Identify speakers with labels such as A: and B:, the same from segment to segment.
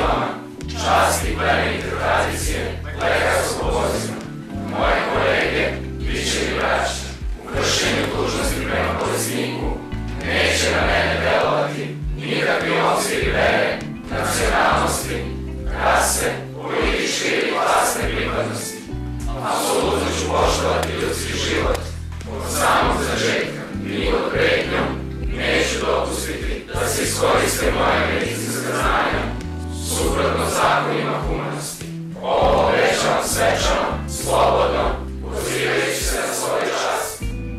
A: silama, časti i plemenite tradicije lekarskog poziva. Moje kolege, bit će i braća, u vršenju dužnosti prema bolesniku, neće na mene delovati nikakvi obziri vere, nacionalnosti, rase, političke ili klasne pripadnosti. Apsolutno ću poštovati ljudski život od samog začetka i pod pretnjom neću dopustiti da se iskoriste moje medicinska znanja suprotno zakonima humanosti. Ovo obećavam svečano, slobodno, pozivajući se na svoj čas.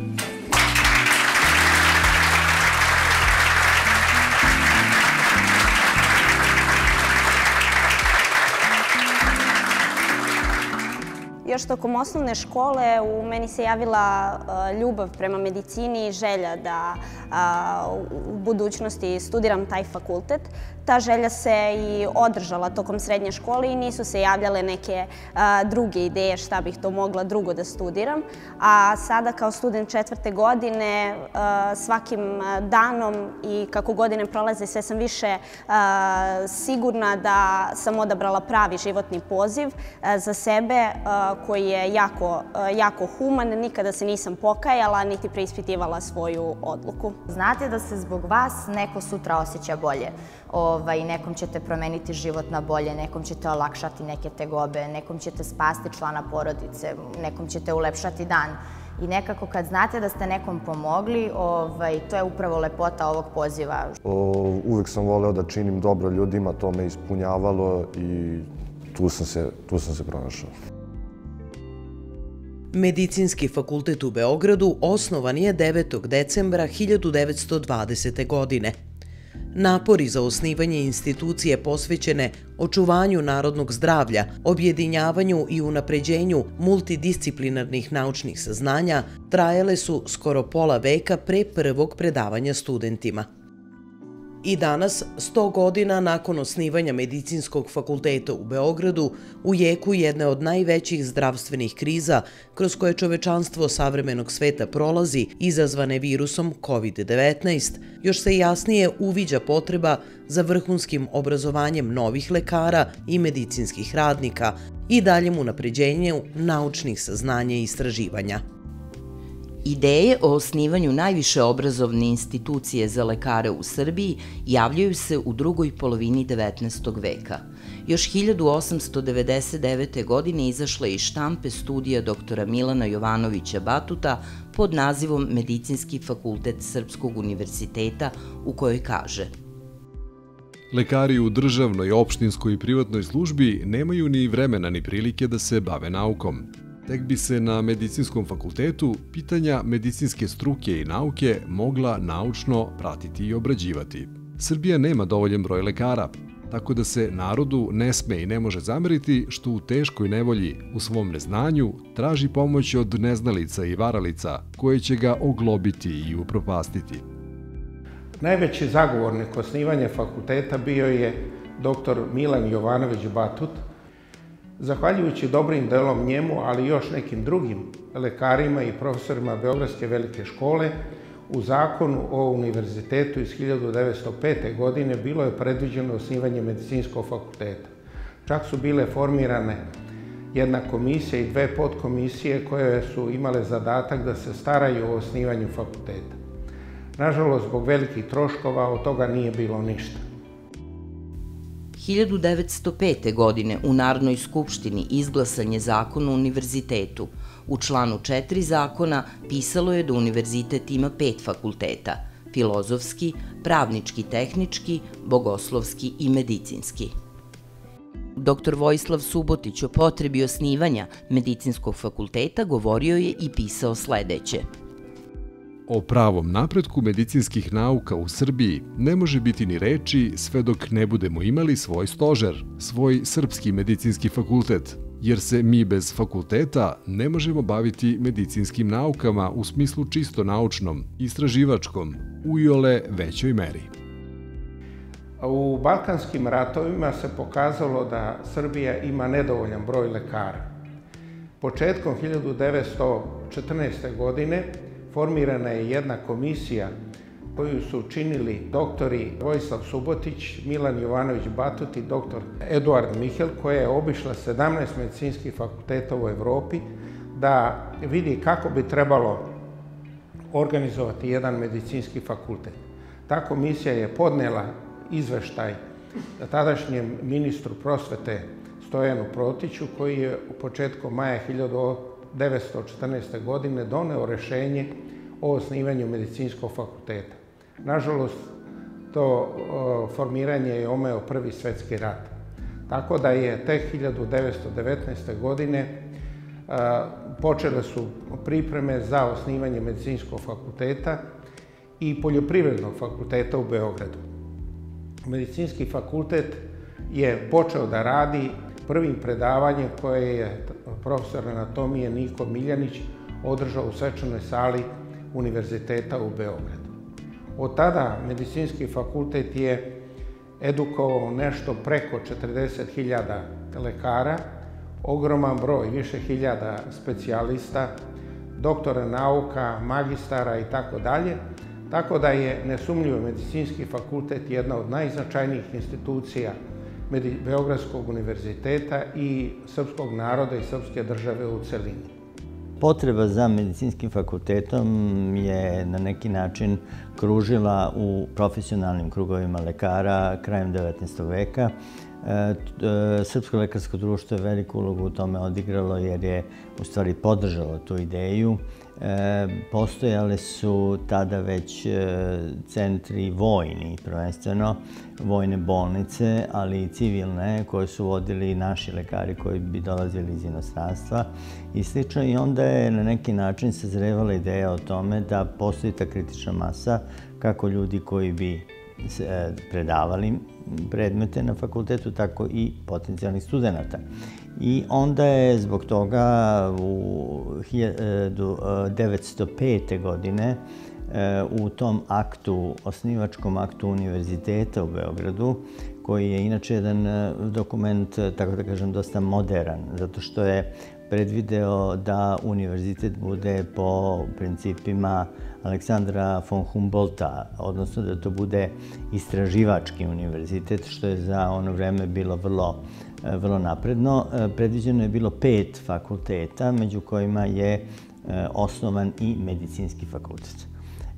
B: Još tokom osnovne škole u meni se javila ljubav prema medicini i želja da u budućnosti studiram taj fakultet. Ta želja se i održala tokom srednje škole i nisu se javljale neke druge ideje šta bih to mogla drugo da studiram. A sada kao student 4. godine svakim danom i kako godine prolaze sve sam više sigurna da sam odabrala pravi životni poziv za sebe koji je jako human. Nikada se nisam pokajala niti preispitivala svoju odluku.
C: Znate da se zbog vas neko sutra osjeća bolje. Nekom ćete promeniti život na bolje, nekom ćete olakšati neke tegobe, nekom ćete spasti člana porodice, nekom ćete ulepšati dan. I nekako kad znate da ste nekom pomogli, to je upravo lepota ovog poziva.
D: Uvek sam voleo da činim dobro ljudima, to me ispunjavalo i tu sam se pronašao.
E: Medicinski fakultet u Beogradu osnovan je 9. decembra 1920. godine. Napori za osnivanje institucije posvećene očuvanju narodnog zdravlja, objedinjavanju i unapređenju multidisciplinarnih naučnih saznanja trajale su skoro pola veka pre prvog predavanja studentima. I danas, 100 godina nakon osnivanja Medicinskog fakulteta u Beogradu, u jeku jedne od najvećih zdravstvenih kriza kroz koje čovečanstvo savremenog sveta prolazi, izazvane virusom COVID-19, još se jasnije uviđa potreba za vrhunskim obrazovanjem novih lekara i medicinskih radnika i daljem unapređenju naučnih saznanja i istraživanja.
F: Ideje o osnivanju najviše obrazovne institucije za lekare u Srbiji javljaju se u drugoj polovini 19. veka. Još 1899. godine izašla je iz štampe studija doktora Milana Jovanovića Batuta pod nazivom Medicinski fakultet Srpskog univerziteta, u kojoj kaže:
G: Lekari u državnoj, opštinskoj i privatnoj službi nemaju ni vremena ni prilike da se bave naukom. Tek bi se na medicinskom fakultetu pitanja medicinske struke i nauke mogla naučno pratiti i obrađivati. Srbija nema dovoljan broj lekara, tako da se narodu ne sme i ne može zameriti što u teškoj nevolji, u svom neznanju, traži pomoć od neznalica i varalica koje će ga oglobiti i upropastiti.
H: Najveći zagovornik osnivanja fakulteta bio je dr. Milan Jovanović Batut. Zahvaljujući dobrim delom njemu, ali i još nekim drugim lekarima i profesorima Beogradske velike škole, u zakonu o univerzitetu iz 1905. godine bilo je predviđeno osnivanje medicinskog fakulteta. Čak su bile formirane jedna komisija i dve podkomisije koje su imale zadatak da se staraju o osnivanju fakulteta. Nažalost, zbog velikih troškova od toga nije bilo ništa.
F: 1905. godine u Narodnoj skupštini izglasan je zakon o univerzitetu. U članu 4 zakona pisalo je da univerzitet ima 5 fakulteta: filozofski, pravnički, tehnički, bogoslovski i medicinski. Dr. Vojislav Subotić o potrebi osnivanja medicinskog fakulteta govorio je i pisao sledeće:
G: O pravom napretku medicinskih nauka u Srbiji ne može biti ni reči sve dok ne budemo imali svoj stožer, svoj srpski medicinski fakultet, jer se mi bez fakulteta ne možemo baviti medicinskim naukama u smislu čisto naučnom, istraživačkom, u iole većoj meri.
H: U Balkanskim ratovima se pokazalo da Srbija ima nedovoljan broj lekara. Početkom 1914. godine formirana je jedna komisija koju su učinili doktori Vojislav Subotić, Milan Jovanović Batut i doktor Eduard Mihel, koja je obišla 17 medicinskih fakulteta u Evropi da vidi kako bi trebalo organizovati jedan medicinski fakultet. Ta komisija je podnela izveštaj tadašnjem ministru prosvete Stojanu Protiću, koji je u početku maja 1914. godine doneo rešenje o osnivanju medicinskog fakulteta. Nažalost, to formiranje je omeo Prvi svetski rat. Tako da je tek 1919. godine počele su pripreme za osnivanje medicinskog fakulteta i poljoprivrednog fakulteta u Beogradu. Medicinski fakultet je počeo da radi prvim predavanjem koje je profesor anatomije Niko Miljanić održao u svečanoj sali Univerziteta u Beogradu. Od tada medicinski fakultet je edukovao nešto preko 40.000 lekara, ogroman broj, više hiljada specijalista, doktora nauka, magistara i tako dalje, tako da je nesumnjivo medicinski fakultet jedna od najznačajnijih institucija Beogradskog univerziteta i srpskog naroda i srpske države u celini.
I: Potreba za medicinskim fakultetom je na neki način kružila u profesionalnim krugovima lekara krajem 19. veka. Srpsko lekarsko društvo je veliku ulogu u tome odigralo jer je u stvari podržalo tu ideju. Postojale su tada već centri vojni, prvenstveno vojne bolnice, ali i civilne koje su vodili naši lekari koji bi dolazili iz inostranstva i sl. I onda je na neki način sazrevala ideja o tome da postoji ta kritična masa kako ljudi koji bi predavali predmete na fakultetu, tako i potencijalnih studenata. I onda je zbog toga u 1905. godine u tom aktu, osnivačkom aktu Univerziteta u Beogradu, koji je inače jedan dokument, tako da kažem, dosta modern, zato što je predvideo da univerzitet bude po principima Aleksandra von Humboldta, odnosno da to bude istraživački univerzitet, što je za ono vreme bilo vrlo napredno. Predviđeno je bilo 5 fakulteta, među kojima je osnovan i medicinski fakultet.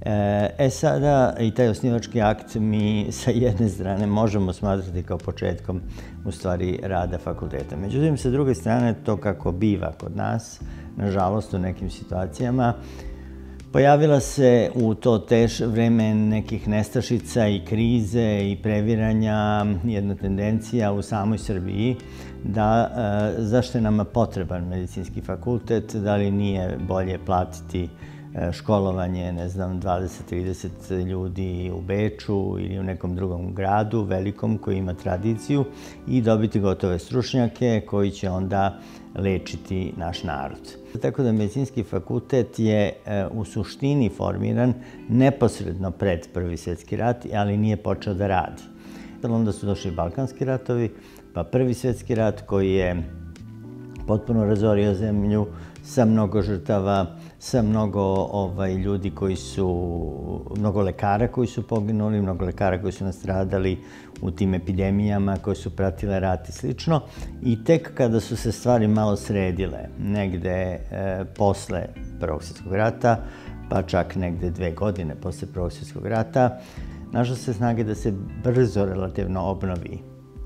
I: Sada i taj osnivački akt mi sa jedne strane možemo smatrati kao početkom u stvari rada fakulteta. Međutim, sa druge strane, to kako biva kod nas, nažalost u nekim situacijama, pojavila se u to vreme nekih nestašica i krize i previranja jedna tendencija u samoj Srbiji da zašto je nama potreban medicinski fakultet, da li nije bolje platiti školovanje, ne znam, 20-30 ljudi u Beču ili u nekom drugom gradu, velikom, koji ima tradiciju i dobiti gotove stručnjake koji će onda lečiti naš narod. Tako da medicinski fakultet je u suštini formiran neposredno pred Prvi svjetski rat, ali nije počeo da radi. Onda su došli Balkanski ratovi, pa Prvi svjetski rat koji je potpuno razorio zemlju sa mnogo žrtava, sa mnogo ljudi koji su, mnogo lekara koji su poginuli, mnogo lekara koji su nastradali u tim epidemijama koje su pratile rat i slično. I tek kada su se stvari malo sredile, negde posle Prvog svjetskog rata, pa čak negde 2 godine posle Prvog svjetskog rata, našlo se snage da se brzo relativno obnovi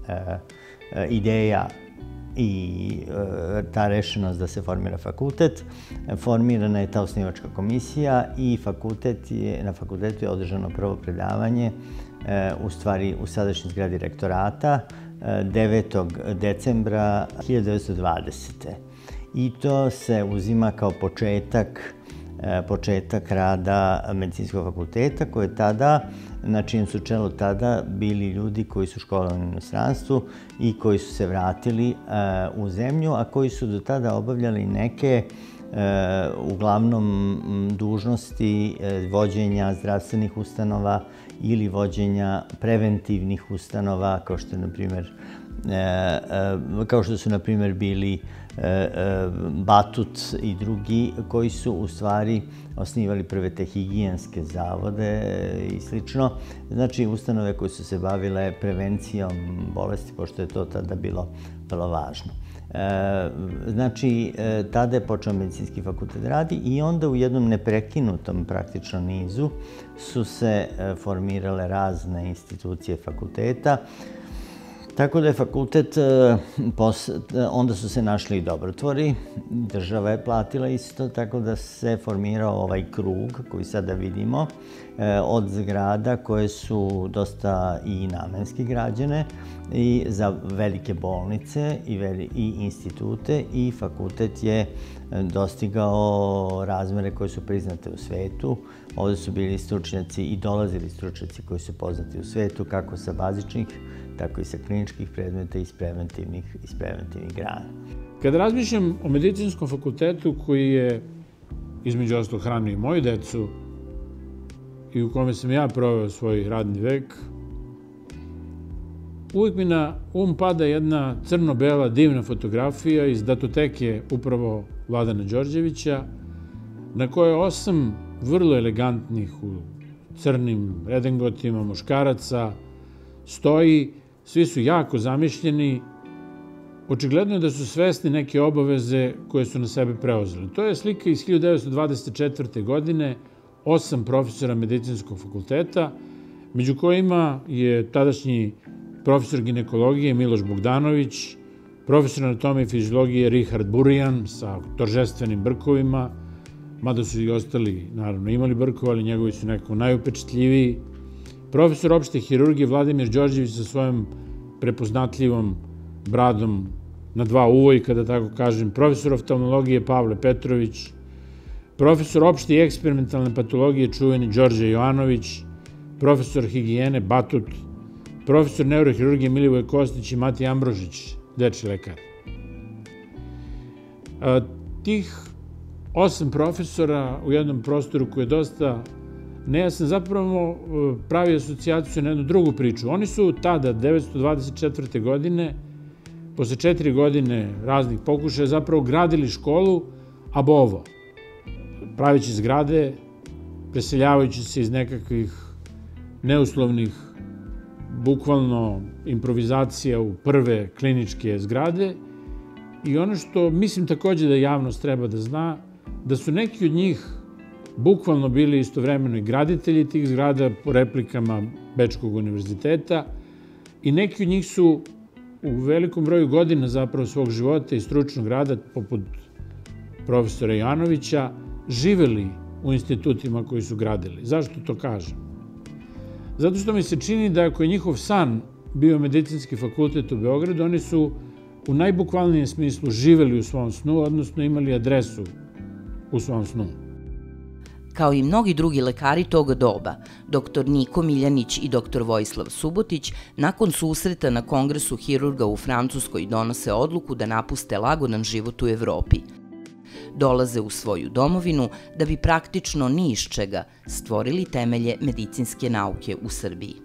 I: ideja i ta rešenost da se formira fakultet. Formirana je ta osnivačka komisija i na fakultetu je održano prvo predavanje, u stvari u sadašnjoj zgradi rektorata, 9. decembra 1920. I to se uzima kao početak rada medicinskog fakulteta, koje je tada, na čijem su čelu tada bili ljudi koji su školovani u inostranstvu i koji su se vratili u zemlju, a koji su do tada obavljali neke, uglavnom, dužnosti vođenja zdravstvenih ustanova ili vođenja preventivnih ustanova, kao što je, na primjer, kao što su, na primjer, bili Batut i drugi, koji su u stvari osnivali prve te higijenske zavode i slično. Znači, ustanove koje su se bavile prevencijom bolesti, pošto je to tada bilo vrlo važno. Znači, tada je počeo medicinski fakultet radi i onda u jednom neprekinutom praktično nizu su se formirale razne institucije fakulteta. Tako da je fakultet, onda su se našli i dobrotvori, država je platila isto, tako da se formirao ovaj krug koji sada vidimo od zgrada koje su dosta i namenski građene i za velike bolnice i institute, i fakultet je dostigao razmere koje su priznate u svetu. Ovde su bili stručnjaci i dolazili stručnjaci koji su poznati u svetu, kako sa bazičnih, tako i sa kliničkih predmeta i iz preventivnih grana.
J: Kada razmišljam o medicinskom fakultetu koji je, između ostalog, hranio i moju decu i u kome sam ja proveo svoj radni vek, uvijek mi na pada jedna crno-bela divna fotografija iz datoteke upravo Vladana Đorđevića, na kojoj 8 vrlo elegantnih u crnim redengotima muškaraca stoji. Svi su jako zamišljeni. Očigledno je da su svesni neke obaveze koje su na sebe preuzeli. To je slika iz 1924. godine, 8 profesora medicinskog fakulteta, među kojima je tadašnji profesor ginekologije Miloš Bogdanović, profesor anatomije i fiziologije Richard Burian sa toržestvenim brkovima, mada su i ostali, naravno, imali brkova, ali njegovi su nekako najupečatljiviji, profesor opšte hirurgije Vladimir Đorđević sa svojom prepoznatljivom bradom na 2 uvojka, da tako kažem, profesor oftalmologije Pavle Petrović, profesor opšte i eksperimentalne patologije čuveni Đorđe Jovanović, profesor higijene Batut, profesor neurohirurgije Milivoje Kostić i Matija Ambrožić, dečji lekar. Tih 8 profesora u jednom prostoru koji je dosta nejasan, zapravo pravi asocijaciju na jednu drugu priču. Oni su tada, 1924. godine, posle 4 godine raznih pokušaja, zapravo gradili školu ab ovo, pravići zgrade, preseljavajući se iz nekakvih neuslovnih, bukvalno improvizacija u prve kliničke zgrade. I ono što mislim takođe da javnost treba da zna, da su neki od njih bukvalno bili istovremeno i graditelji tih zgrada po replikama Bečkog univerziteta i neki od njih su u velikom broju godina zapravo svog života i stručnog rada, poput profesora Janovića, živeli u institutima koji su gradili. Zašto to kažem? Zato što mi se čini da ako je njihov san bio medicinski fakultet u Beogradu, oni su u najbukvalnijem smislu živeli u svom snu, odnosno imali adresu u svom snu.
F: Kao i mnogi drugi lekari toga doba, dr. Niko Miljanić i dr. Vojislav Subotić nakon susreta na Kongresu hirurga u Francuskoj donose odluku da napuste lagodan život u Evropi. Dolaze u svoju domovinu da bi praktično ni iz čega stvorili temelje medicinske nauke u Srbiji.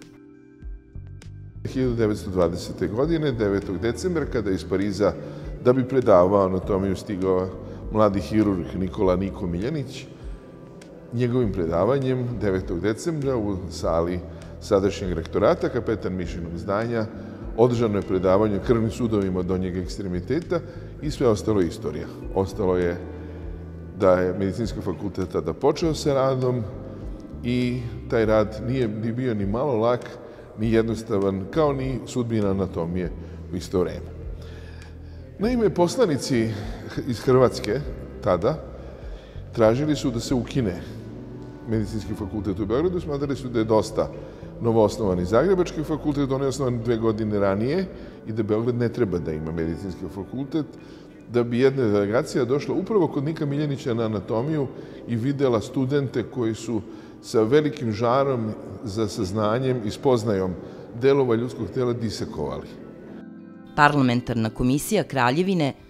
K: 1920. godine, 9. decembra, kada je iz Pariza da bi predavao anatomiju stigao mladi hirurg Niko Miljanić, njegovim predavanjem 9. decembra u sali sadašnjeg rektorata, kapetan Mišinog zdanja, održano je predavanje o krvnim sudovima donjeg ekstremiteta i sve ostalo je istorija. Ostalo je da je medicinski fakultet tada počeo sa radom i taj rad nije bio ni malo lak, ni jednostavan, kao ni sudbina anatomije u isto vreme. Naime, poslanici iz Hrvatske tada tražili su da se ukine medicinski fakultet u Beogradu, smatrali su da je dosta novoosnovani Zagrebački fakultet, on je osnovan 2 godine ranije i da Beograd ne treba da ima medicinski fakultet, da bi jedna delegacija došla upravo kod Nika Miljanića na anatomiju i videla studente koji su sa velikim žarom za saznanjem i spoznajom delova ljudskog tela disekovali.
F: Parlamentarna komisija Kraljevine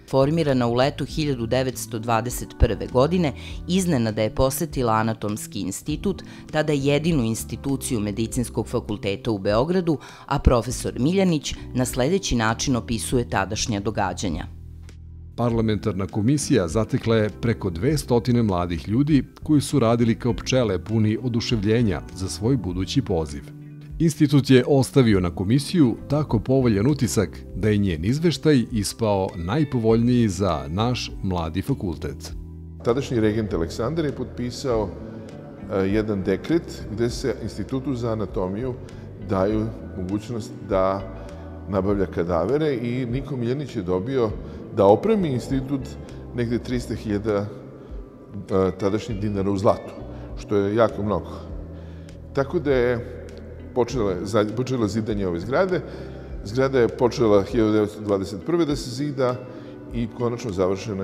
F: formirana u letu 1921. godine, iznenada je posetila Anatomski institut, tada jedinu instituciju Medicinskog fakulteta u Beogradu, a profesor Miljanić na sledeći način opisuje tadašnja događanja.
G: Parlamentarna komisija zatekla je preko 200 mladih ljudi koji su radili kao pčele puni oduševljenja za svoj budući poziv. Institut je ostavio na komisiju tako povoljan utisak da je njen izveštaj ispao najpovoljniji za naš mladi fakultet.
K: Tadašnji regent Aleksandar je potpisao jedan dekret gde se Institutu za anatomiju daju mogućnost da nabavlja kadavere i Niko Miljanić je dobio da opremi institut negde 300.000 tadašnjih dinara u zlatu, što je jako mnogo. Tako da je počela zidanje ove zgrade. Zgrada je počela 1921. da se zida i konačno završena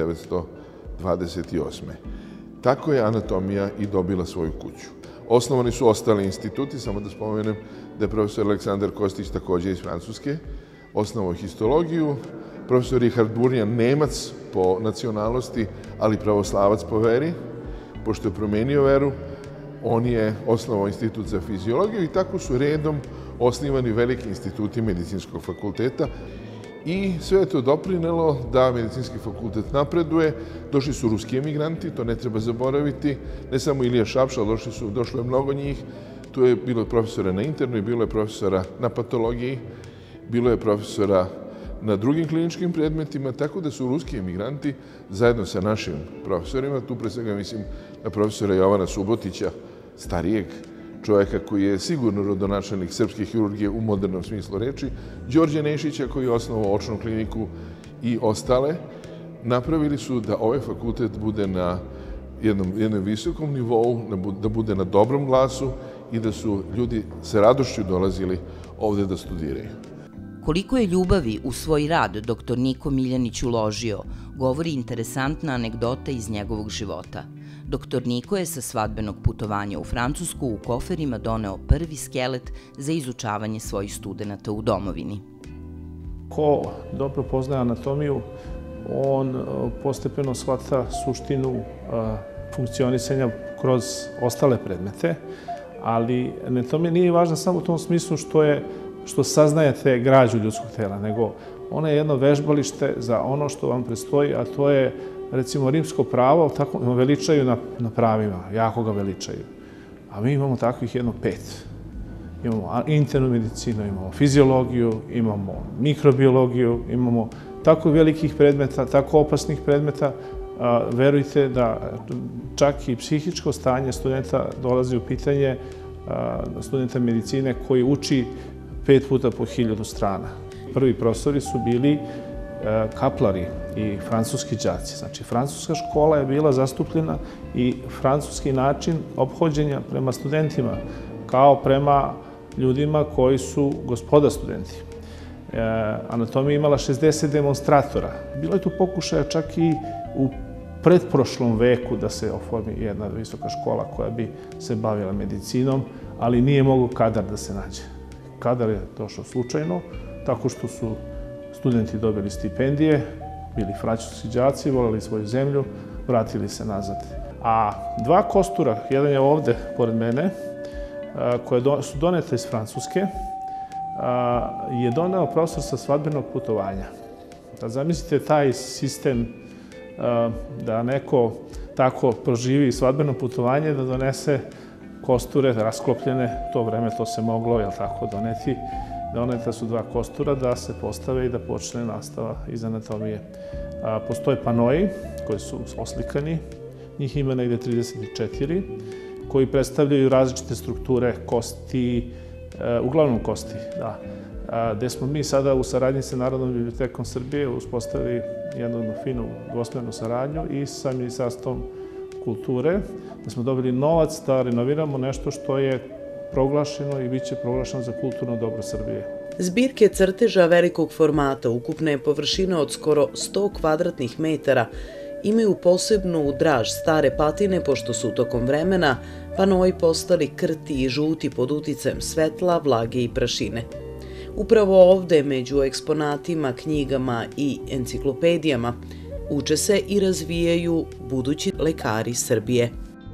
K: 1928. Tako je anatomija i dobila svoju kuću. Osnovani su ostali instituti, samo da spomenem da je profesor Aleksandar Kostić takođe iz Francuske, osnovao histologiju, profesor Richard Burnjan, Nemac po nacionalnosti, ali pravoslavac po veri, pošto je promenio veru, on je osnovao institut za fiziologiju i tako su redom osnivani veliki instituti Medicinskog fakulteta i sve je to doprinelo da Medicinski fakultet napreduje. Došli su ruski emigranti, to ne treba zaboraviti, ne samo Ilija Šapšal, došlo je mnogo njih, tu je bilo profesora na internoj, bilo je profesora na patologiji, bilo je profesora na drugim kliničkim predmetima, tako da su ruski emigranti zajedno sa našim profesorima, tu pre svega mislim na profesora Jovana Subotića, starijeg čovjeka koji je sigurno rodonačelnik srpske hirurgije u modernom smislu reči, Đorđe Nešića koji je osnovao očnu kliniku i ostale, napravili su da ovaj fakultet bude na jednom visokom nivou, da bude na dobrom glasu i da su ljudi sa radošću dolazili ovde da studiraju.
F: Koliko je ljubavi u svoj rad dr. Niko Miljanić uložio, govori interesantna anegdota iz njegovog života. Dr. Niko je sa svadbenog putovanja u Francusku u koferima doneo prvi skelet za izučavanje svojih studenata u domovini.
L: Ko dobro poznaje anatomiju, on postepeno shvata suštinu funkcionisanja kroz ostale predmete, ali anatomija nije važna samo u tom smislu što saznajete građu ljudskog tela, nego ona je jedno vežbalište za ono što vam predstoji, a to je, recimo, rimsko pravo, tako veličaju na pravima, jako ga veličaju. A mi imamo takvih jedno 5. Imamo internu medicinu, imamo fiziologiju, imamo mikrobiologiju, imamo tako velikih predmeta, tako opasnih predmeta. Verujte da čak i psihičko stanje studenta dolazi u pitanje, studenta medicine koji uči 5 puta po 1000 strana. Prvi profesori su bili kaplari i francuski đaci. Znači, francuska škola je bila zastupljena i francuski način ophođenja prema studentima, kao prema ljudima koji su gospoda studenti. Anatomija je imala 60 demonstratora. Bilo je tu pokušaja čak i u pretprošlom veku da se oformi jedna visoka škola koja bi se bavila medicinom, ali nije mogao kadar da se nađe. Kadar je došao slučajno, tako što su studenti dobili stipendije, bili francuski đaci, voleli svoju zemlju, vratili se nazad. A 2 kostura, jedan je ovde pored mene, koje su donete iz Francuske, je doneo profesor sa svadbenog putovanja. Da zamislite taj sistem da neko tako proživi svadbeno putovanje, da donese kosture rasklopljene, to vreme to se moglo, jel tako, doneti. Doneta su 2 kostura da se postave i da počne nastava iz anatomije. Postoje panoji koji su oslikani, njih ima negde 34, koji predstavljaju različite strukture kosti, uglavnom kosti, da. Gde smo mi sada u saradnji sa Narodnom bibliotekom Srbije uspostavili jednu finu dvosmernu saradnju i sa Ministarstvom kulture, da smo dobili novac da renoviramo nešto što je proglašeno i bit će proglašeno za kulturno dobro Srbije.
E: Zbirke crteža velikog formata, ukupne površine od skoro 100 kvadratnih metara, imaju posebnu draž stare patine, pošto su tokom vremena panoji postali krti i žuti pod uticajem svetla, vlage i prašine. Upravo ovde, među eksponatima, knjigama i enciklopedijama, uče se i razvijaju budući lekari Srbije.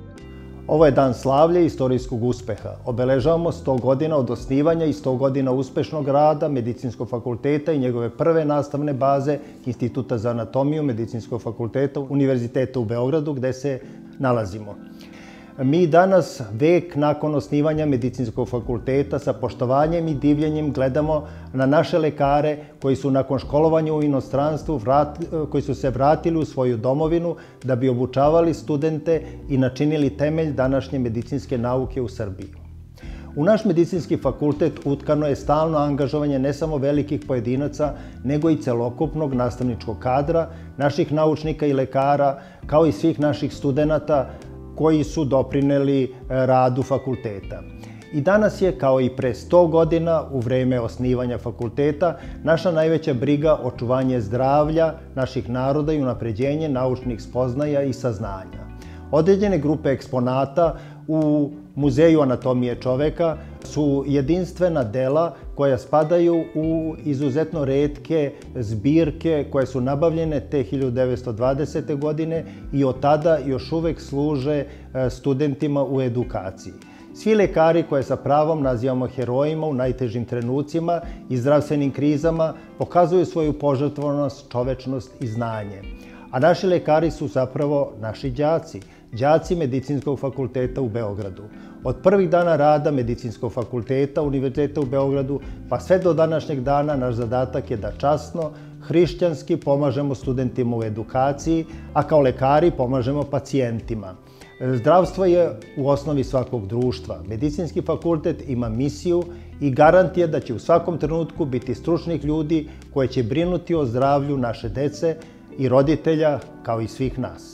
M: Ovo je dan slavlja i istorijskog uspeha. Obeležavamo 100 godina od osnivanja i 100 godina uspešnog rada Medicinskog fakulteta i njegove prve nastavne baze Instituta za anatomiju Medicinskog fakulteta Univerziteta u Beogradu, gde se nalazimo. Mi danas, vek nakon osnivanja Medicinskog fakulteta, sa poštovanjem i divljenjem gledamo na naše lekare koji su nakon školovanja u inostranstvu koji su se vratili u svoju domovinu da bi obučavali studente i načinili temelj današnje medicinske nauke u Srbiji. U naš medicinski fakultet utkano je stalno angažovanje ne samo velikih pojedinaca, nego i celokupnog nastavničkog kadra, naših naučnika i lekara, kao i svih naših studenata koji su doprineli radu fakulteta. I danas je, kao i pre 100 godina, u vreme osnivanja fakulteta, naša najveća briga očuvanje zdravlja naših naroda i unapređenje naučnih spoznaja i saznanja. Određene grupe eksponata u Muzeju anatomije čoveka su jedinstvena dela koja spadaju u izuzetno retke zbirke koje su nabavljene te 1920. godine i od tada još uvek služe studentima u edukaciji. Svi lekari koje sa pravom nazivamo herojima u najtežim trenucima i zdravstvenim krizama pokazuju svoju požrtvovanost, čovečnost i znanje. A naši lekari su zapravo naši đaci Medicinskog fakulteta u Beogradu. Od prvih dana rada Medicinskog fakulteta Univerziteta u Beogradu pa sve do današnjeg dana naš zadatak je da časno, hrišćanski pomažemo studentima u edukaciji, a kao lekari pomažemo pacijentima. Zdravstvo je u osnovi svakog društva. Medicinski fakultet ima misiju i garant je da će u svakom trenutku biti stručnih ljudi koji će brinuti o zdravlju naše dece i roditelja kao i svih nas.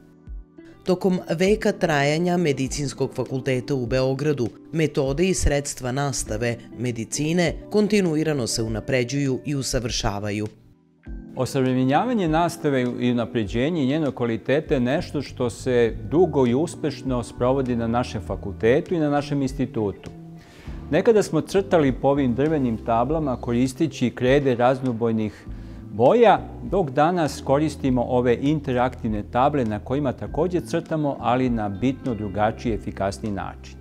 E: Tokom veka trajanja Medicinskog fakulteta u Beogradu, metode i sredstva nastave medicine kontinuirano se unapređuju i usavršavaju.
N: Osavremenjavanje nastave i unapređenje njenog kvaliteta je nešto što se dugo i uspešno sprovodi na našem fakultetu i na našem institutu. Nekada smo crtali po ovim drvenim tablama koristeći krede raznobojnih boja, dok danas koristimo ove interaktivne table na kojima takođe crtamo, ali na bitno drugačiji i efikasniji način.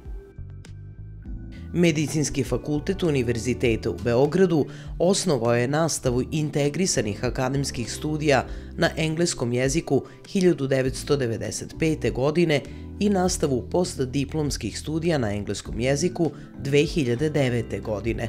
E: Medicinski fakultet Univerziteta u Beogradu osnovao je nastavu integrisanih akademskih studija na engleskom jeziku 1995. godine i nastavu postdiplomskih studija na engleskom jeziku 2009. godine.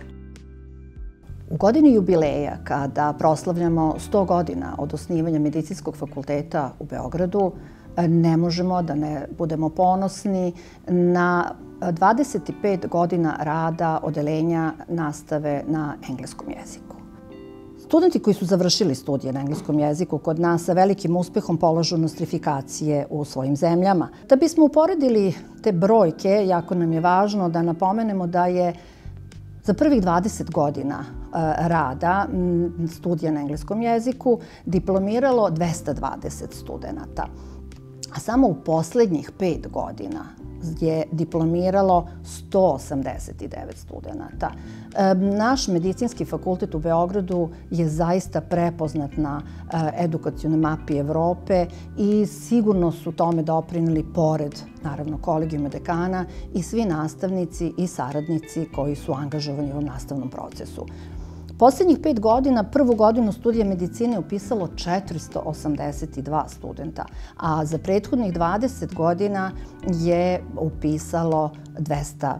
O: U godini jubileja, kada proslavljamo 100 godina od osnivanja Medicinskog fakulteta u Beogradu, ne možemo da ne budemo ponosni na 25 godina rada odeljenja nastave na engleskom jeziku. Studenti koji su završili studije na engleskom jeziku kod nas sa velikim uspehom polažu nostrifikacije u svojim zemljama. Da bismo uporedili te brojke, jako nam je važno da napomenemo da je za prvih 20 godina rada studija na engleskom jeziku diplomiralo 220 studenta. A samo u poslednjih 5 godina je diplomiralo 189 studenta. Naš medicinski fakultet u Beogradu je zaista prepoznat na edukacionoj mapi Evrope i sigurno su tome doprineli pored, naravno, kolegijuma dekana i svi nastavnici i saradnici koji su angažovani u ovom nastavnom procesu. Poslednjih 5 godina, prvu godinu studija medicine upisalo 482 studenta, a za prethodnih 20 godina je upisalo 250.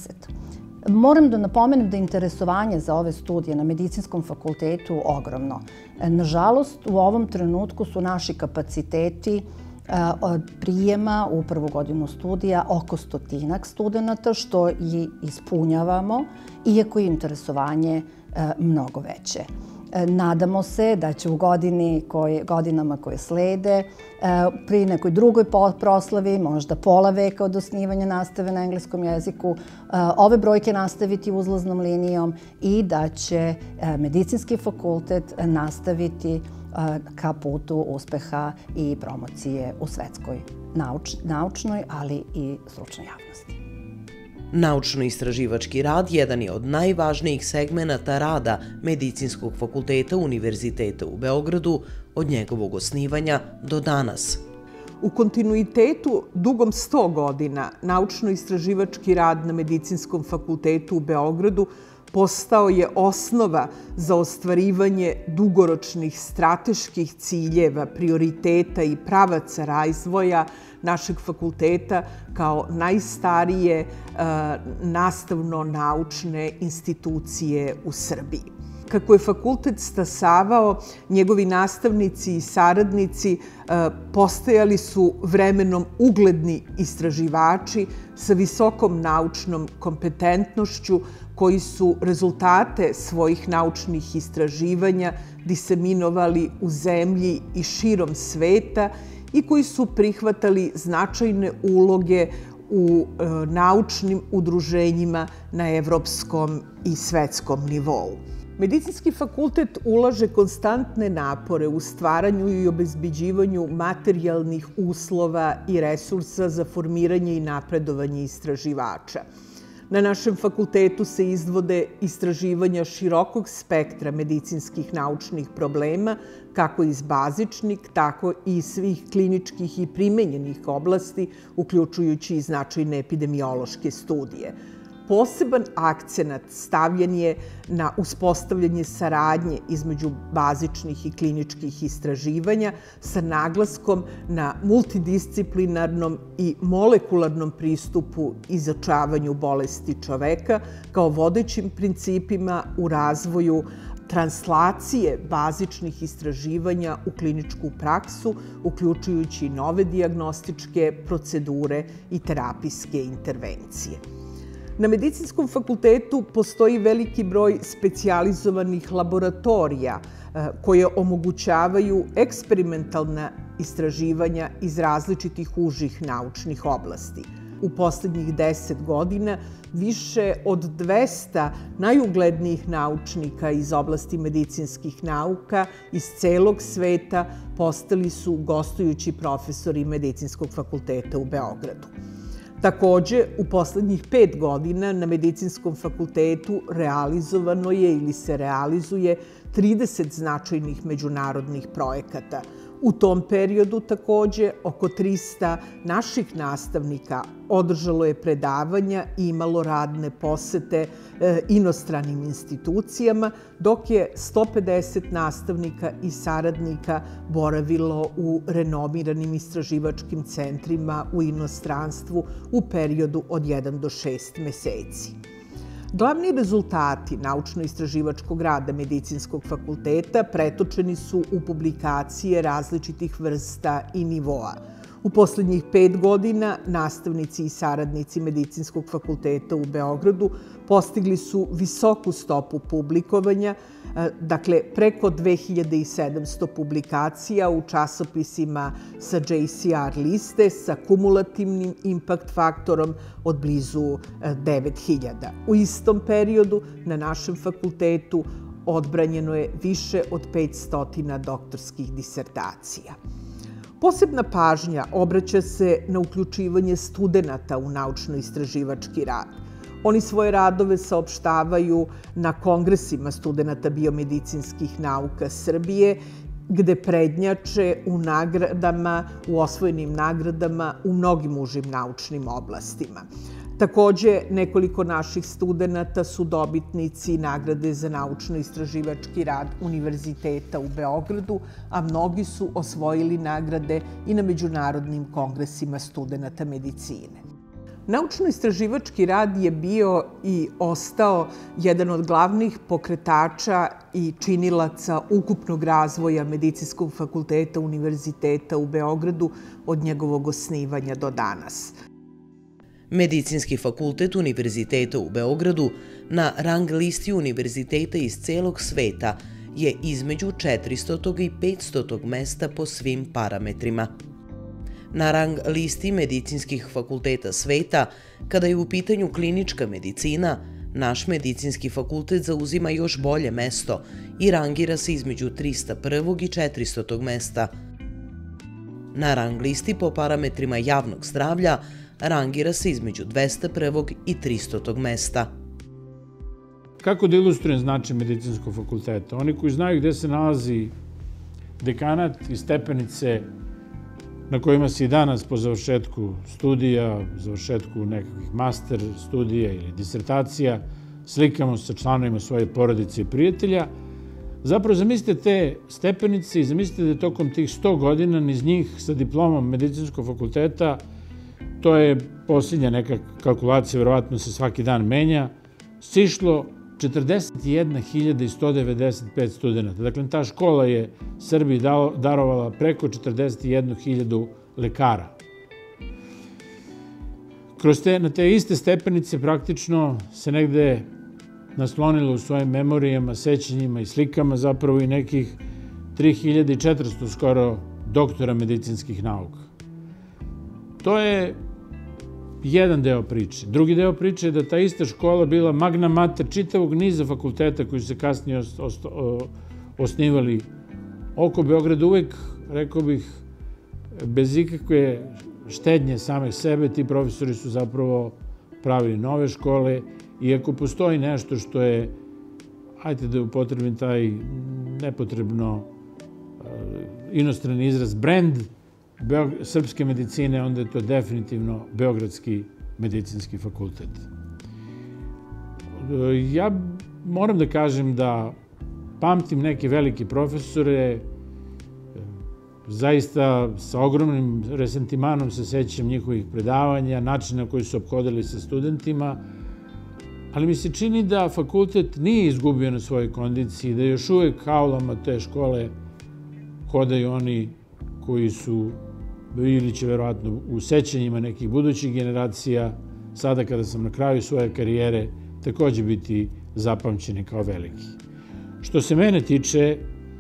O: Moram da napomenem da je interesovanje za ove studije na Medicinskom fakultetu ogromno. Nažalost, u ovom trenutku su naši kapaciteti od prijema u prvu godinu studija oko 100 studenta, što i ispunjavamo, iako je interesovanje mnogo veće. Nadamo se da će u godinama koje slede, pri nekoj drugoj proslavi, možda pola veka od osnivanja nastave na engleskom jeziku, ove brojke nastaviti uzlaznom linijom i da će Medicinski fakultet nastaviti ka putu uspeha i promocije u svetskoj naučnoj, ali i stručnoj javnosti.
E: Naučno-istraživački rad jedan je od najvažnijih segmenata rada Medicinskog fakulteta Univerziteta u Beogradu od njegovog osnivanja do danas.
P: U kontinuitetu dugom 100 godina naučno-istraživački rad na Medicinskom fakultetu u Beogradu postao je osnova za ostvarivanje dugoročnih strateških ciljeva, prioriteta i pravaca razvoja našeg fakulteta kao najstarije nastavno-naučne institucije u Srbiji. Kako je fakultet stasavao, njegovi nastavnici i saradnici postajali su vremenom ugledni istraživači sa visokom naučnom kompetentnošću koji su rezultate svojih naučnih istraživanja diseminovali u zemlji i širom sveta i koji su prihvatali značajne uloge u naučnim udruženjima na evropskom i svetskom nivou. Medicinski fakultet ulaže konstantne napore u stvaranju i obezbeđivanju materijalnih uslova i resursa za formiranje i napredovanje istraživača. Na našem fakultetu se izvode istraživanja širokog spektra medicinskih naučnih problema, kako iz bazičnih, tako i iz svih kliničkih i primenjenih oblasti, uključujući i značajne epidemiološke studije. Poseban akcenat stavljen je na uspostavljanje saradnje između bazičnih i kliničkih istraživanja sa naglaskom na multidisciplinarnom i molekularnom pristupu izučavanju bolesti čoveka kao vodećim principima u razvoju translacije bazičnih istraživanja u kliničku praksu, uključujući nove dijagnostičke procedure i terapijske intervencije. Na Medicinskom fakultetu postoji veliki broj specijalizovanih laboratorija koje omogućavaju eksperimentalna istraživanja iz različitih užih naučnih oblasti. U poslednjih 10 godina više od 200 najuglednijih naučnika iz oblasti medicinskih nauka iz celog sveta postali su gostujući profesori Medicinskog fakulteta u Beogradu. Takođe, u poslednjih 5 godina na Medicinskom fakultetu realizovano je ili se realizuje 30 značajnih međunarodnih projekata. U tom periodu takođe oko 300 naših nastavnika održalo je predavanja i imalo radne posete inostranim institucijama, dok je 150 nastavnika i saradnika boravilo u renomiranim istraživačkim centrima u inostranstvu u periodu od 1 do 6 meseci. Glavni rezultati naučno-istraživačkog rada Medicinskog fakulteta pretočeni su u publikacije različitih vrsta i nivoa. U poslednjih 5 godina nastavnici i saradnici Medicinskog fakulteta u Beogradu postigli su visoku stopu publikovanja, dakle preko 2700 publikacija u časopisima sa JCR liste sa kumulativnim impact faktorom od blizu 9000. U istom periodu na našem fakultetu odbranjeno je više od 500 doktorskih disertacija. Posebna pažnja obraća se na uključivanje studenata u naučno-istraživački rad. Oni svoje radove saopštavaju na kongresima studenata biomedicinskih nauka Srbije, gde prednjače u nagradama, u osvojenim nagradama u mnogim užim naučnim oblastima. Takođe, nekoliko naših studenata su dobitnici nagrade za naučno-istraživački rad Univerziteta u Beogradu, a mnogi su osvojili nagrade i na međunarodnim kongresima studenata medicine. Naučno-istraživački rad je bio i ostao jedan od glavnih pokretača i činilaca ukupnog razvoja Medicinskog fakulteta Univerziteta u Beogradu od njegovog osnivanja do danas.
E: Medicinski fakultet Univerziteta u Beogradu na rang listi univerziteta iz celog sveta je između 400. i 500. mesta po svim parametrima. Na rang listi medicinskih fakulteta sveta, kada je u pitanju klinička medicina, naš medicinski fakultet zauzima još bolje mesto i rangira se između 301. i 400. mesta. Na rang listi po parametrima javnog zdravlja, rangira se između 201. i 300. mesta.
J: Kako da ilustrujem značaj medicinskog fakulteta? Oni koji znaju gde se nalazi dekanat i stepenice na kojima se i danas po završetku studija, završetku nekakvih master studija ili disertacija, slikamo sa članovima svoje porodice i prijatelja, zapravo zamislite te stepenice i zamislite da tokom tih 100 godina niz njih sa diplomom medicinskog fakulteta, to je posljednja neka kalkulacija, verovatno se svaki dan menja, sišlo 41.195 studenta. Dakle, ta škola je Srbiji darovala preko 41.000 lekara. Na te iste stepenice praktično se negde naslonilo u svojim memorijama, sećanjima i slikama zapravo i nekih 3400 skoro doktora medicinskih nauka. To je jedan deo priče. Drugi deo priče je da ta ista škola bila magna mater čitavog niza fakulteta koji su se kasnije osnivali oko Beograda. Uvek, rekao bih, bez ikakve štednje samih sebe, ti profesori su zapravo pravili nove škole. I ako postoji nešto što je, hajde da upotrebim taj nepotrebno inostrani izraz, brend srpske medicine, onda je to definitivno Beogradski medicinski fakultet. Ja moram da kažem da pamtim neke velike profesore, zaista sa ogromnim resentimanom se sećam njihovih predavanja, načina koji su ophodili sa studentima, ali mi se čini da fakultet nije izgubio na svojoj kondiciji, da još uvek aulama te škole hodaju oni koji su ili će verovatno u sećanjima nekih budućih generacija, sada kada sam na kraju svoje karijere, takođe biti zapamćeni kao veliki. Što se mene tiče,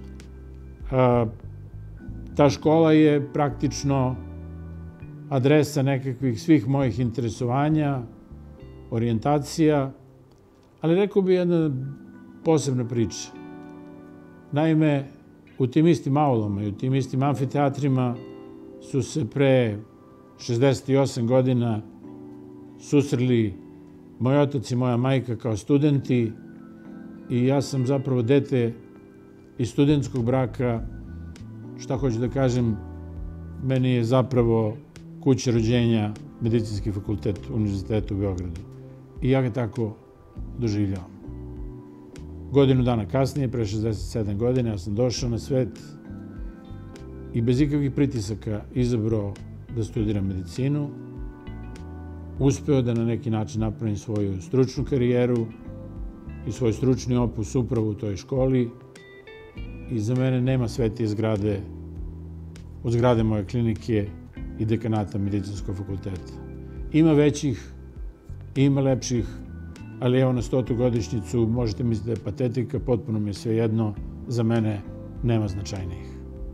J: ta škola je praktično adresa nekakvih svih mojih interesovanja, orijentacija, ali rekao bi jedna posebna priča. Naime, u tim istim aulama i u tim istim amfiteatrima su se pre 68 godina susreli moj otac i moja majka kao studenti i ja sam zapravo dete iz studentskog braka. Šta hoću da kažem, meni je zapravo kuća rođenja Medicinski fakultet Univerziteta u Beogradu. I ja ga tako doživljavam. Godinu dana kasnije, pre 67 godina, ja sam došao na svet i bez ikakvih pritisaka izabrao da studiram medicinu, uspeo da na neki način napravim svoju stručnu karijeru i svoj stručni opus upravo u toj školi i za mene nema svetije zgrade od zgrade moje klinike i dekanata Medicinskog fakulteta. Ima većih, ima lepših, ali evo na 100. godišnjicu možete misliti da je patetika, potpuno mi je sve jedno, za mene nema značajnijih.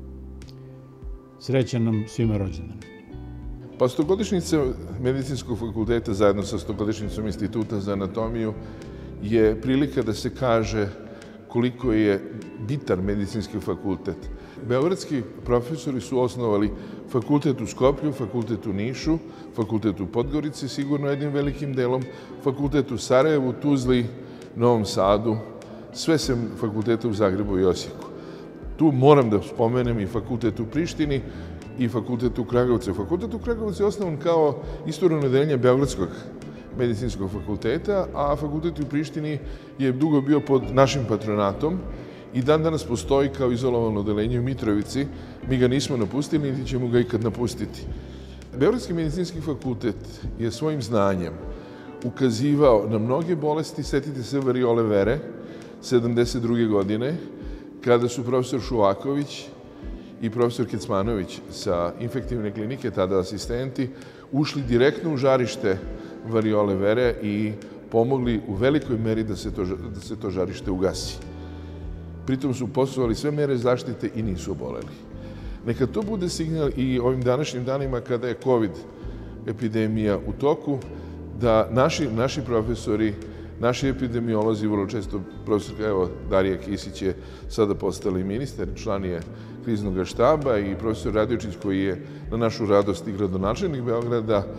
J: Srećan nam svima rođendan.
K: Pa 100-godišnjica Medicinskog fakulteta zajedno sa 100-godišnjicom Instituta za anatomiju je prilika da se kaže koliko je bitan medicinski fakultet. Beogradski profesori su osnovali fakultet u Skoplju, fakultet u Nišu, fakultet u Podgorici, sigurno jednim velikim delom, fakultet u Sarajevu, Tuzli, Novom Sadu, sve sem fakulteta u Zagrebu i Osijeku. Tu moram da spomenem i fakultet u Prištini i fakultet u Kragovcu. Fakultet u Kragovcu je osnovan kao istorno odeljenje Beogradskog medicinskog fakulteta, a fakultet u Prištini je dugo bio pod našim patronatom i dan danas postoji kao izolovano odeljenje u Mitrovici. Mi ga nismo napustili, niti ćemo ga ikad napustiti. Beogradski medicinski fakultet je svojim znanjem ukazivao na mnoge bolesti. Setite se variole vere, 72. godine, kada su profesor Šuvaković i profesor Kecmanović sa infektivne klinike, tada asistenti, ušli direktno u žarište variole vere i pomogli u velikoj meri da se to žarište ugasi. Pritom su poslovali sve mere zaštite i nisu oboleli. Neka to bude signal i ovim današnjim danima kada je COVID epidemija u toku, da naši profesori, naši epidemiolozi, vrlo često profesor, evo, Darija Kisić je sada postala i ministar, član je kriznog štaba, i profesor Radojčić, koji je na našu radost i gradonačelnik Beograda,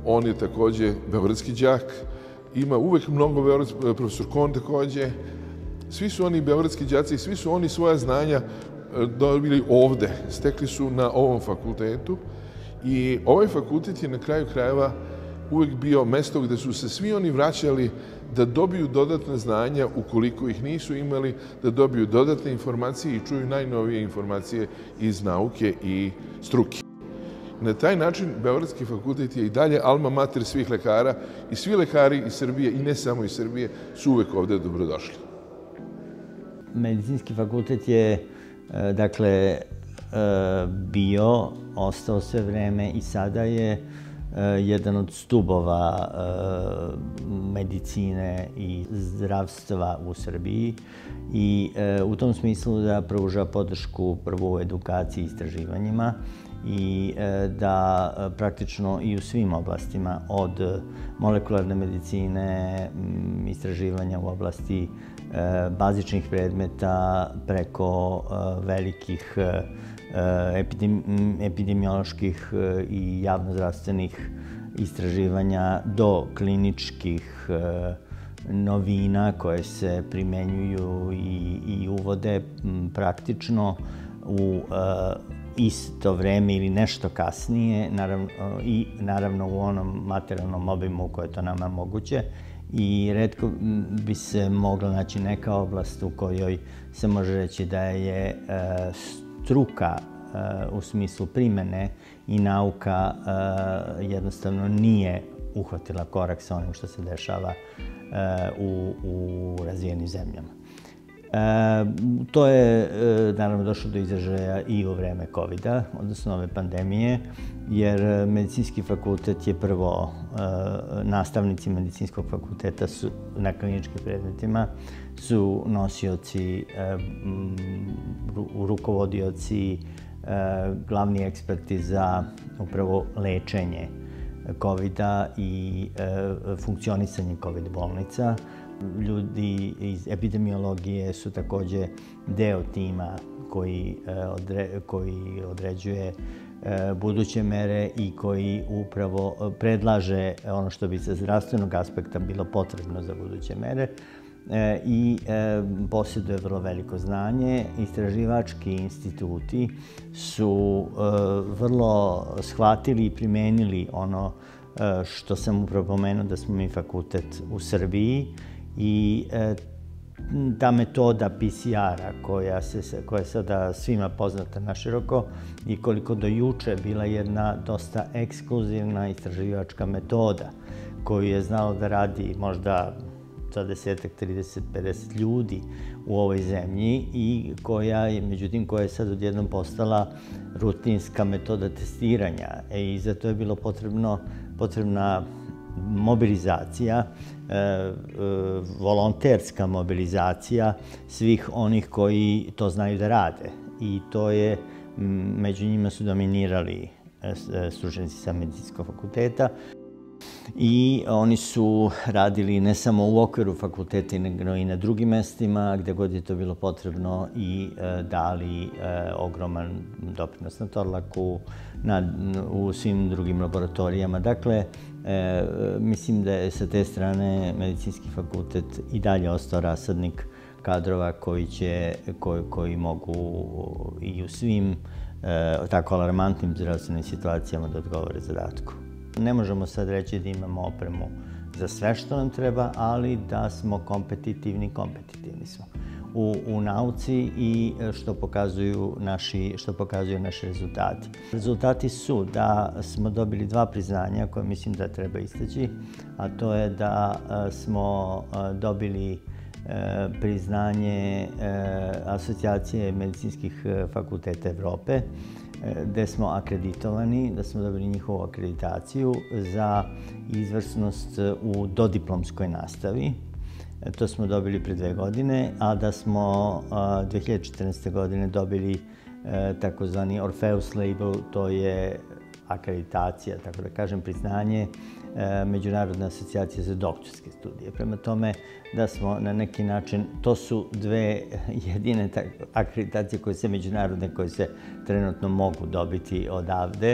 K: on je takođe beogradski đak, ima uvek mnogo profesor Kon takođe, svi su oni beogradski đaci i svi su oni svoja znanja dobili ovde, stekli su na ovom fakultetu i ovaj fakultet je na kraju krajeva uvek bio mesto gde su se svi oni vraćali da dobiju dodatna znanja ukoliko ih nisu imali, da dobiju dodatne informacije i čuju najnovije informacije iz nauke i struke. Na taj način Beogradski fakultet je i dalje alma mater svih lekara i svi lekari iz Srbije i ne samo iz Srbije su uvek ovde dobrodošli.
I: Medicinski fakultet je, dakle, bio, ostao sve vreme i sada je jedan od stubova medicine i zdravstva u Srbiji i u tom smislu da pruža podršku prvo u edukaciji i istraživanjima i da praktično i u svim oblastima od molekularne medicine, istraživanja u oblasti bazičnih predmeta preko velikih epidemioloških i javnozdravstvenih istraživanja do kliničkih novina koje se primenjuju i uvode praktično u isto vreme ili nešto kasnije i naravno u onom materijalnom obimu koje je to nama moguće. I retko bi se mogla naći neka oblast u kojoj se može reći da je struka u smislu primene i nauka jednostavno nije uhvatila korak sa onim što se dešava u razvijenim zemljama. To je naravno došlo do izražaja i u vreme COVID-a, odnosno ove pandemije, jer medicinski fakultet je prvo, nastavnici medicinskog fakulteta na kliničkim predmetima su nosioci, rukovodioci, glavni eksperti za upravo lečenje COVID-a i funkcionisanje COVID bolnica. Ljudi iz epidemiologije su takođe deo tima koji određuje buduće mere i koji upravo predlaže ono što bi sa zdravstvenog aspekta bilo potrebno za buduće mere i posjeduje vrlo veliko znanje. Istraživački instituti su vrlo shvatili i primenili ono što sam upravo pomenuo da smo mi fakultet u Srbiji i ta metoda PCR-a koja je sada svima poznata naširoko i koliko do juče bila jedna dosta ekskluzivna istraživačka metoda koju je znalo da radi možda 20, 30, 50 ljudi u ovoj zemlji i međutim koja je sad odjednom postala rutinska metoda testiranja i za to je bilo potrebna mobilizacija, volonterska mobilizacija svih onih koji to znaju da rade. I to je, među njima su dominirali stručnjaci sa medicinskog fakulteta i oni su radili ne samo u okviru fakulteta, nego i na drugim mestima gde god je to bilo potrebno i dali ogroman doprinos na Torlaku, u svim drugim laboratorijama. Dakle, mislim da je sa te strane medicinski fakultet i dalje ostao rasadnik kadrova koji mogu i u svim tako alarmantnim zdravstvenim situacijama da odgovore zadatku. Ne možemo sad reći da imamo opremu za sve što nam treba, ali da smo kompetitivni smo u nauci i što pokazuju naši rezultati. Rezultati su da smo dobili 2 priznanja koje mislim da treba istaći, a to je da smo dobili priznanje Asocijacije medicinskih fakulteta Evrope, gde smo akreditovani, da smo dobili njihovu akreditaciju za izvrsnost u dodiplomskoj nastavi. To smo dobili pre 2 godine, a da smo 2014. godine dobili takozvani Orpheus label, to je akreditacija, tako da kažem, priznanje Međunarodne asocijacije za doktorske studije. Prema tome da smo na neki način, to su 2 jedine akreditacije koje se međunarodne, koje se trenutno mogu dobiti odavde,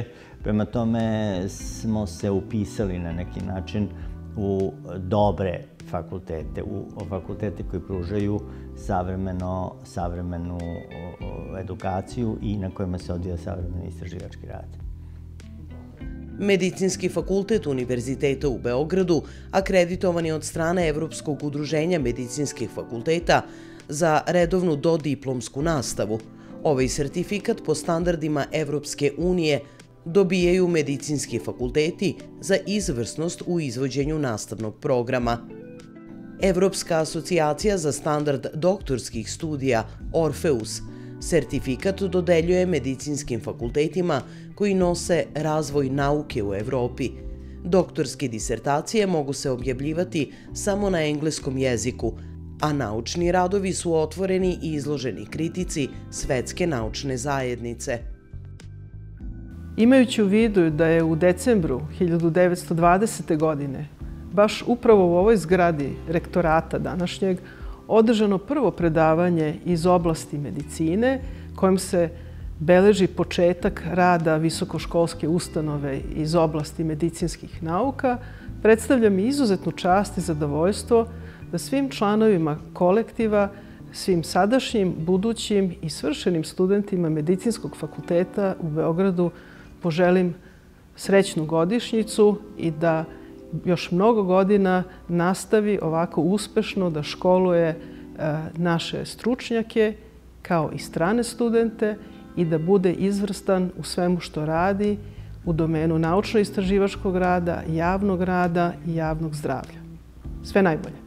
I: Prema tome smo se upisali na neki način u dobre fakultete, u fakultete koji pružaju savremenu edukaciju i na kojima se odvija savremeni istraživački rad.
E: Medicinski fakultet Univerziteta u Beogradu akreditovan je od strane Evropskog udruženja medicinskih fakulteta za redovnu dodiplomsku nastavu. Ovaj sertifikat po standardima Evropske unije dobijaju medicinski fakulteti za izvrsnost u izvođenju nastavnog programa. Evropska asocijacija za standard doktorskih studija Orpheus sertifikat dodeljuje medicinskim fakultetima koji nose razvoj nauke u Evropi. Doktorske disertacije mogu se objavljivati samo na engleskom jeziku, a naučni radovi su otvoreni i izloženi kritici Svetske naučne zajednice.
P: Imajući u vidu da je u decembru 1920. godine baš upravo u ovoj zgradi rektorata današnjeg održano prvo predavanje iz oblasti medicine kojim se beleži početak rada visokoškolske ustanove iz oblasti medicinskih nauka, predstavlja mi izuzetnu čast i zadovoljstvo da svim članovima kolektiva, svim sadašnjim, budućim i svršenim studentima Medicinskog fakulteta u Beogradu poželim srećnu godišnjicu i da još mnogo godina nastavi ovako uspešno da školuje naše stručnjake kao i strane studente i da bude izvrstan u svemu što radi u domenu naučno-istraživačkog rada, javnog rada i javnog zdravlja. Sve najbolje.